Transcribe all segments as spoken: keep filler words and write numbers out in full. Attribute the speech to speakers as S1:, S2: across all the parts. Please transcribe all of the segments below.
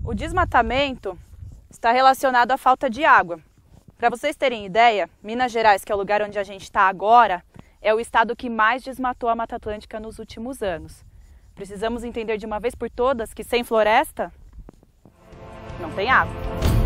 S1: O desmatamento está relacionado à falta de água. Para vocês terem ideia, Minas Gerais, que é o lugar onde a gente está agora, é o estado que mais desmatou a Mata Atlântica nos últimos anos. Precisamos entender de uma vez por todas que sem floresta não tem água.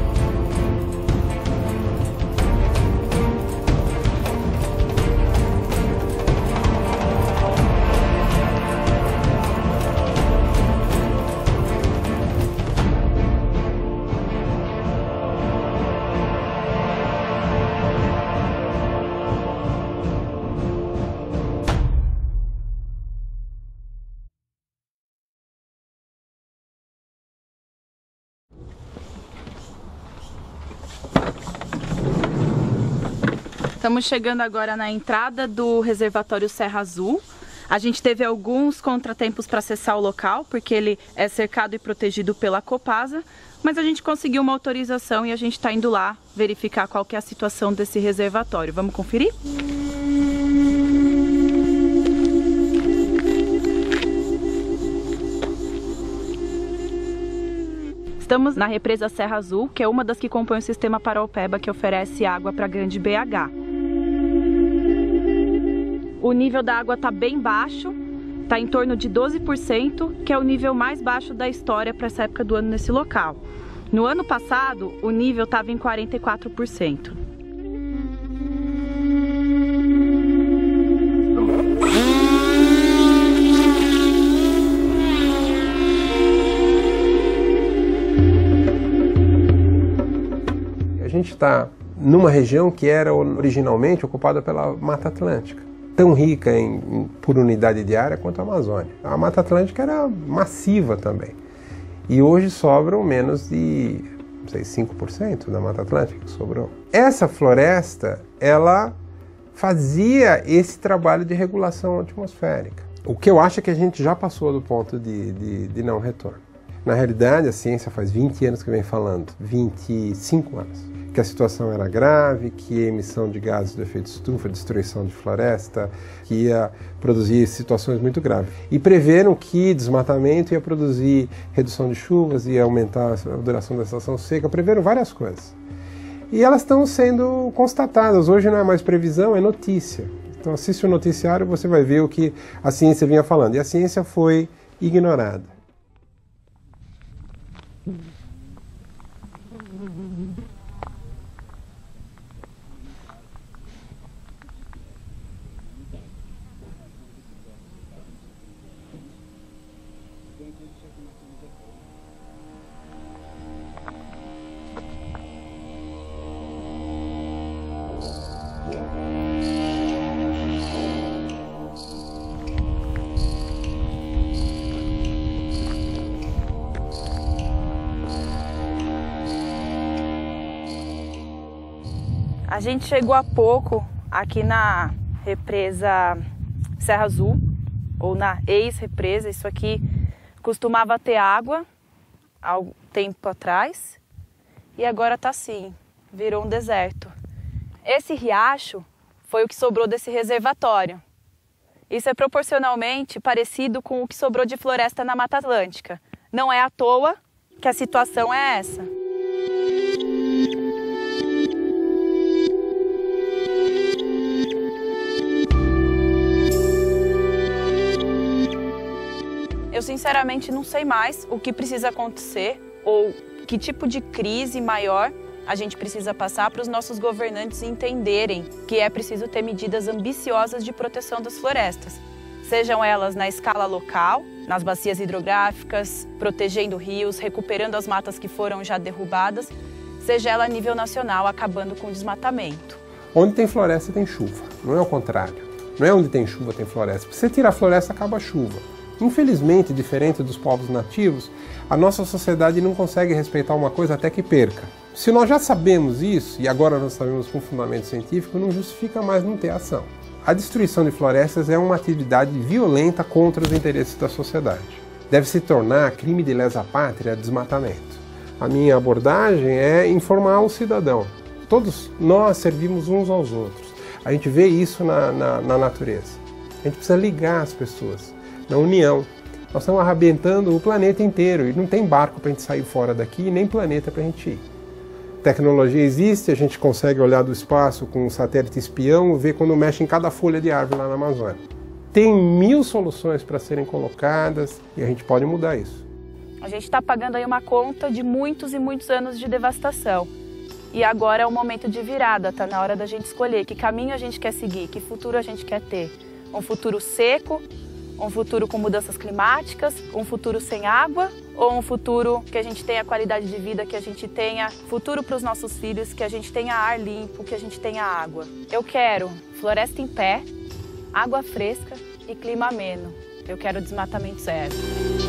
S1: Estamos chegando agora na entrada do reservatório Serra Azul. A gente teve alguns contratempos para acessar o local, porque ele é cercado e protegido pela Copasa, mas a gente conseguiu uma autorização e a gente está indo lá verificar qual que é a situação desse reservatório. Vamos conferir? Estamos na represa Serra Azul, que é uma das que compõe o sistema Paraopeba, que oferece água para a Grande B H. O nível da água está bem baixo, está em torno de doze por cento, que é o nível mais baixo da história para essa época do ano nesse local. No ano passado, o nível estava em quarenta e quatro por cento.
S2: A gente está numa região que era originalmente ocupada pela Mata Atlântica, tão rica em, em, por unidade de área quanto a Amazônia. A Mata Atlântica era massiva também. E hoje sobram menos de, não sei, cinco por cento da Mata Atlântica que sobrou. Essa floresta, ela fazia esse trabalho de regulação atmosférica. O que eu acho é que a gente já passou do ponto de, de, de não retorno. Na realidade, a ciência faz vinte anos que vem falando, vinte e cinco anos. Que a situação era grave, que a emissão de gases do efeito estufa, destruição de floresta, que ia produzir situações muito graves. E preveram que desmatamento ia produzir redução de chuvas, ia aumentar a duração da estação seca, preveram várias coisas. E elas estão sendo constatadas. Hoje não é mais previsão, é notícia. Então assiste o noticiário e você vai ver o que a ciência vinha falando. E a ciência foi ignorada.
S1: A gente chegou há pouco aqui na represa Serra Azul, ou na ex-represa. Isso aqui costumava ter água há um tempo atrás e agora tá assim, virou um deserto. Esse riacho foi o que sobrou desse reservatório. Isso é proporcionalmente parecido com o que sobrou de floresta na Mata Atlântica. Não é à toa que a situação é essa. Eu sinceramente não sei mais o que precisa acontecer ou que tipo de crise maior a gente precisa passar para os nossos governantes entenderem que é preciso ter medidas ambiciosas de proteção das florestas. Sejam elas na escala local, nas bacias hidrográficas, protegendo rios, recuperando as matas que foram já derrubadas, seja ela a nível nacional, acabando com o desmatamento.
S2: Onde tem floresta tem chuva, não é o contrário. Não é onde tem chuva tem floresta. Se você tirar a floresta, acaba a chuva. Infelizmente, diferente dos povos nativos, a nossa sociedade não consegue respeitar uma coisa até que perca. Se nós já sabemos isso, e agora nós sabemos com fundamento científico, não justifica mais não ter ação. A destruição de florestas é uma atividade violenta contra os interesses da sociedade. Deve se tornar crime de lesa pátria desmatamento. A minha abordagem é informar o cidadão. Todos nós servimos uns aos outros. A gente vê isso na, na, na natureza. A gente precisa ligar as pessoas na união Nós estamos arrebentando o planeta inteiro e não tem barco para a gente sair fora daqui, nem planeta para a gente ir. Tecnologia existe, a gente consegue olhar do espaço com um satélite espião e ver quando mexe em cada folha de árvore lá na Amazônia. Tem mil soluções para serem colocadas e a gente pode mudar isso.
S1: A gente está pagando aí uma conta de muitos e muitos anos de devastação. E agora é o momento de virada, está na hora da gente escolher que caminho a gente quer seguir, que futuro a gente quer ter. Um futuro seco, um futuro com mudanças climáticas, um futuro sem água, ou um futuro que a gente tenha qualidade de vida, que a gente tenha futuro para os nossos filhos, que a gente tenha ar limpo, que a gente tenha água. Eu quero floresta em pé, água fresca e clima ameno. Eu quero desmatamento zero.